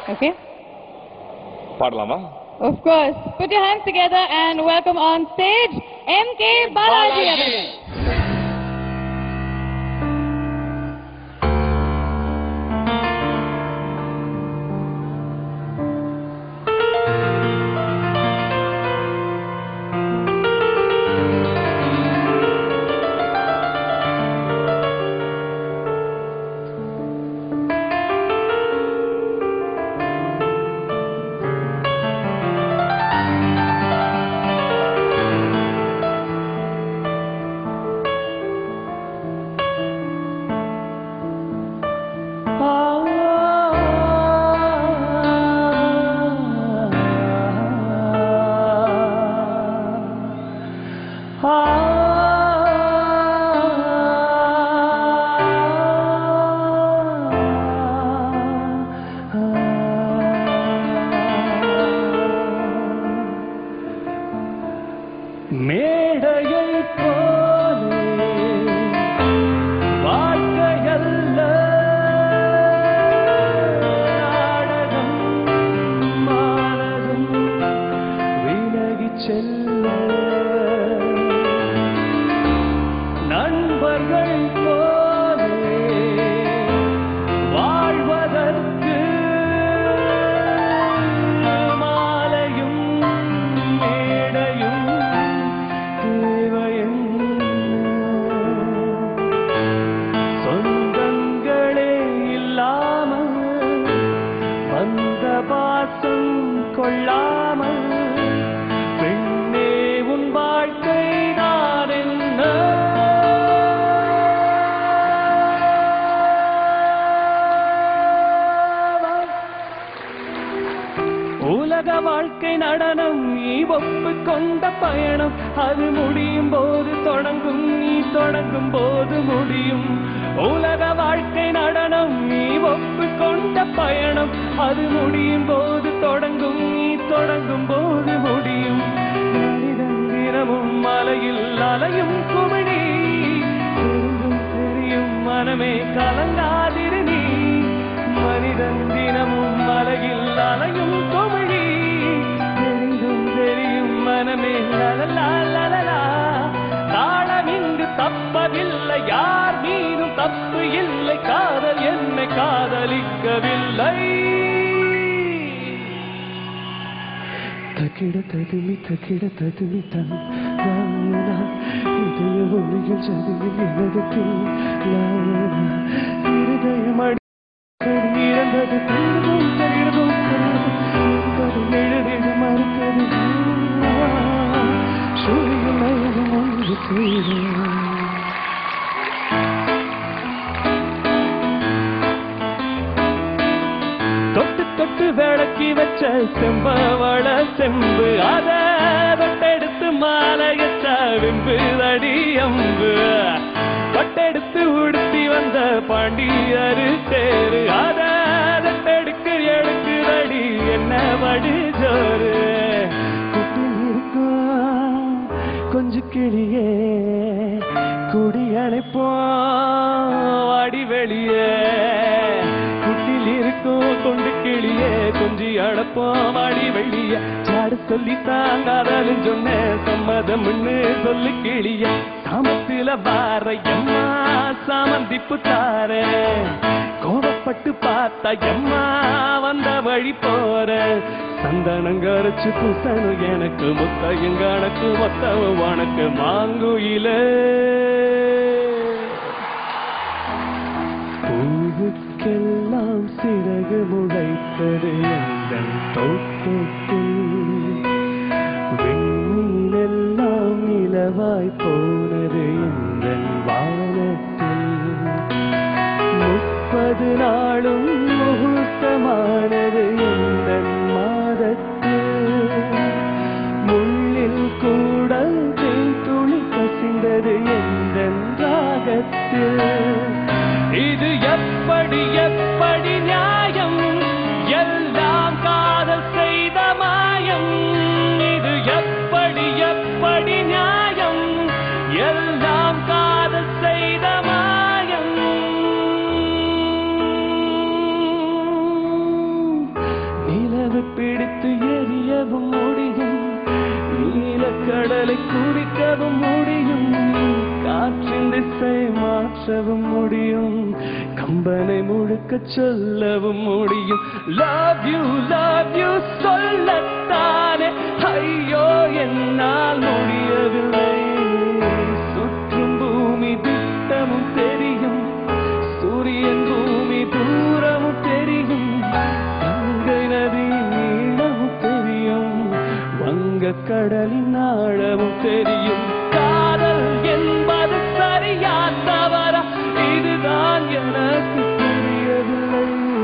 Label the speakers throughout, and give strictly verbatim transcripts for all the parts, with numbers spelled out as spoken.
Speaker 1: Okay?
Speaker 2: பாடலாமா?
Speaker 1: Of course. Put your hands together and welcome on stage M K Balaji.
Speaker 3: உலக வாழ்க்கை நடனம் நீ ஒப்பு கொண்ட பயணம் அது முடியும் போது தொடங்கும் நீ தொடங்கும் போது முடியும் உலக வாழ்க்கை நடனம் நீ ஒப்பு கொண்ட பயணம் அது முடியும் போது தொடங்கும் நீ தொடங்கும் போது முடியும் மனிதன் தினமும் மலையில் அலையும் குமிழி தெரிந்தும் தெரியும் மனமே கலங்காதிரு நீ மனிதன் தினமும் மலையில் அலையும் குமிழி தெரிந்தும் தெரியும் மனமே லலலா லலலா தாளம் இங்கு தப்பவில்லை யார் மீதும் தப்பு இல்லை காதல் என்னை காதலிக்கவில்லை தக்கிட ததுமி தக்கிட ததுமி தன் இதய ஒளியில் சதியில் எனகத்தில் இருதயம் அடி இறந்தது திருதும் திருதும் திருதும் எழுதிட மறுத்தது சூரியன் மயகம் ஒன்று செய்து தொட்டு தொட்டு விளக்கி வச்ச செம்பவள செம்பு அத தொட்டெடுத்து மாலையச்ச வெம்பு தடி அம்பு தொட்டெடுத்து உடுத்தி வந்த பாண்டியரு தேரு அத தொட்டெடுக்க எடுக்கு தடி என்ன வடி ஜோரு குட்டில் இருக்கும் கொஞ்சு கிளியே குடி அணைப்போம் வாடி வெளியே குட்டில் இருக்கும் கொண்டு கிளியே கொஞ்சி அடப்போம் வாடி வெளிய சாடு சொல்லி தாங்காதாலும் சொன்ன சம்மதம்னு சொல்லு கிளிய சாமத்தில பாரையம்மா சாமந்திப்பு தார கோபப்பட்டு பார்த்தா எம்மா வந்த வழி போற சந்தனங்கரைச்சு பூசணும் எனக்கு முத்தையும் கணக்கு மொத்தவும் உனக்கு மாங்குயில பூவுக்கெல்லாம் சிறகு முளைத்தது எந்தன் தோட்டத்தில் விண்மீனெல்லாம் நிலவாய் போனது எந்தன் வானத்தில் முப்பது நாளும் முகூர்த்தமானது எந்தன் மாதத்தில் முள்ளில் கூட தேன் துளி கசிந்தது எந்தன் ராகத்தில் இது எப்படி எப்படி நியாயம் எல்லாம் காதல் செய்த மாயம் இது எப்படி எப்படி நியாயம் தீவு பிடித்து எரியவும் முடியும், நீலக்கடலை குடிக்கவும் முடியும், காற்றின் திசை மாற்றவும் முடியும், கம்பனை முழுக்க சொல்லவும் முடியும். லவ் யூ லவ் யூ சொல்லத்தானே ஐயோ என்னால் முடியவில்லை. சுற்றும் பூமி திட்டமும் தெரியும், சூரியன் பூமி தூரமும் தெரியும், கங்கை நதி நீளமும் தெரியும், வங்க கடலின் ஆழமும் தெரியும். காதல் என்பது சரியா தவறா இதுதான் எனக்கு தெரியவில்லை.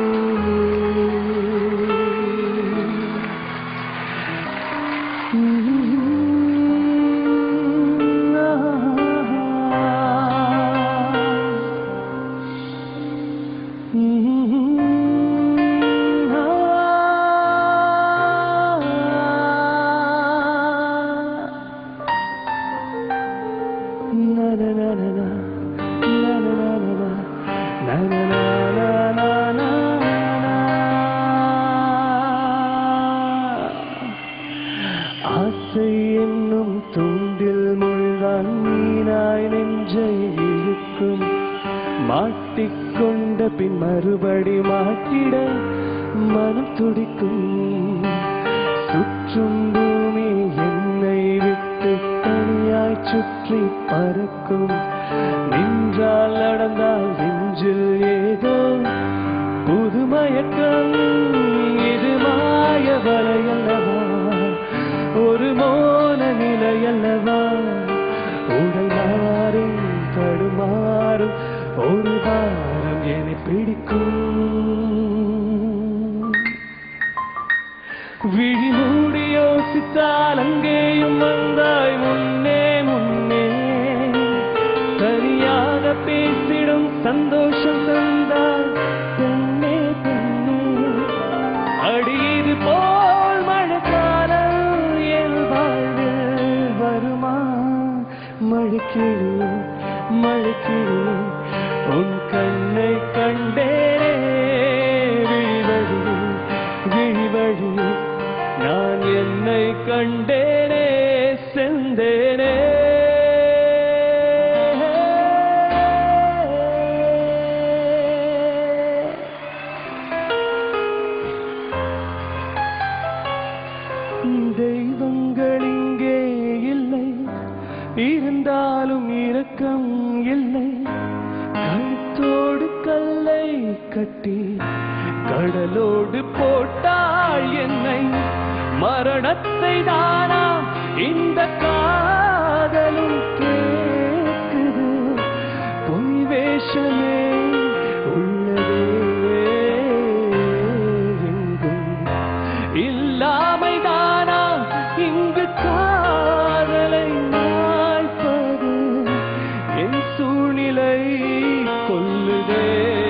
Speaker 3: ஆசை என்னும் தூண்டில் முள்தான் மீனாய் நெஞ்சை இழுக்கும், மாட்டிக்கொண்ட பின் மறுபடி மாட்டிட மனம் துடிக்கும். சுற்றும் பூமி என்னை விட்டு தனியாய் சுற்றி பறக்கும், நின்றால் நடந்தால் நெஞ்சில் ஏதோ புது மயக்கம். இது மாய வலையல்லவா, ஒரு மோன நிலையல்லவா, உடல் மாறும் தடுமாறும் ஒரு வாரம் என்னை பிடிக்கும். விழி மூடி யோசித்தால் அங்கேயும் வந்தாய் முன்னே முன்னே, சரியாக பேசிடும் சந்தோஷம் தந்தாய் பெண்ணே பெண்ணே. அடியது போல் மழைக்காலம் என் வாழ்வில் வருமா? மழைக்கிளி மழைக்கிளி உன் கண்ணை கண்டேனே, விழிவழி விழிவழி நான் என்னை கண்டேனே செந்தேனே. தெய்வங்கள் இங்கே இல்லை, இருந்தாலும் இரக்கம் இல்லை, கழுத்தோடு கல்லை கட்டி கடலோடு போட்டாள் என்னை. மரணத்தை தானா இந்த காதலும் கேட்குது, பொய் வேஷமே உள்ளதே எங்கும், இல்லாமை தானா இங்கு காதலை மாய்ப்பது, என் சூழ்நிலை கொல்லுதே.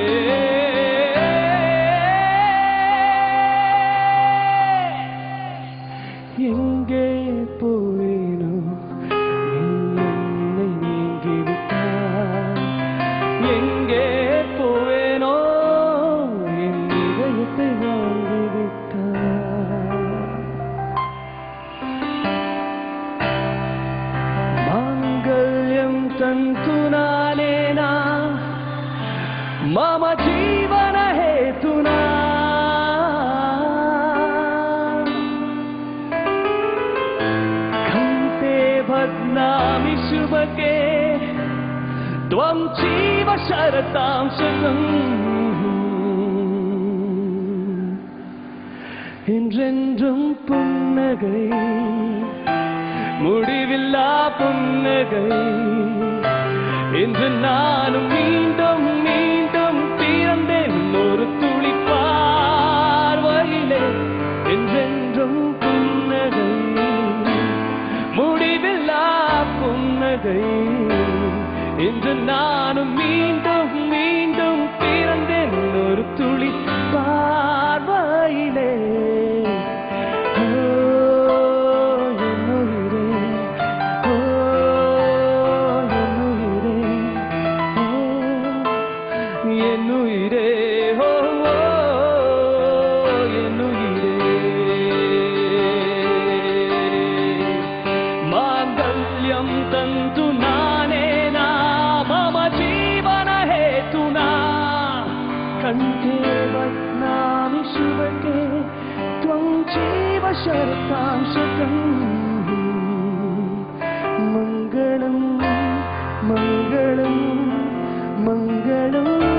Speaker 3: எங்கே போவேனோ நீ என்னை நீங்கிவிட்டாய், எங்கே போவேனோ என் இதயத்தை வாங்கிவிட்டாய். மாங்கல்யம் தந்துனாலேனா மம ஜீவன ஹேதுனா, भद्नामि शुभके त्वं जीव शरतां शतम्. என்றென்றும் புன்னகை முடிவில்லா புன்னகை, இன்று நானும் மீண்டும் மீண்டும் பிறந்தேன் ஒரு துளி பார்வையிலே. என்றென்றும் புன்னகை முடிவில்லா புன்னகை, இன்று நானும் மீண்டும் மீண்டும் பிறந்தேன் ஒரு துளி பார்வையிலே. कण्ठे बध्नामि शुभके त्वं चैव शरतां शतम् मङ्गलं मङ्गलं मङ्गलम्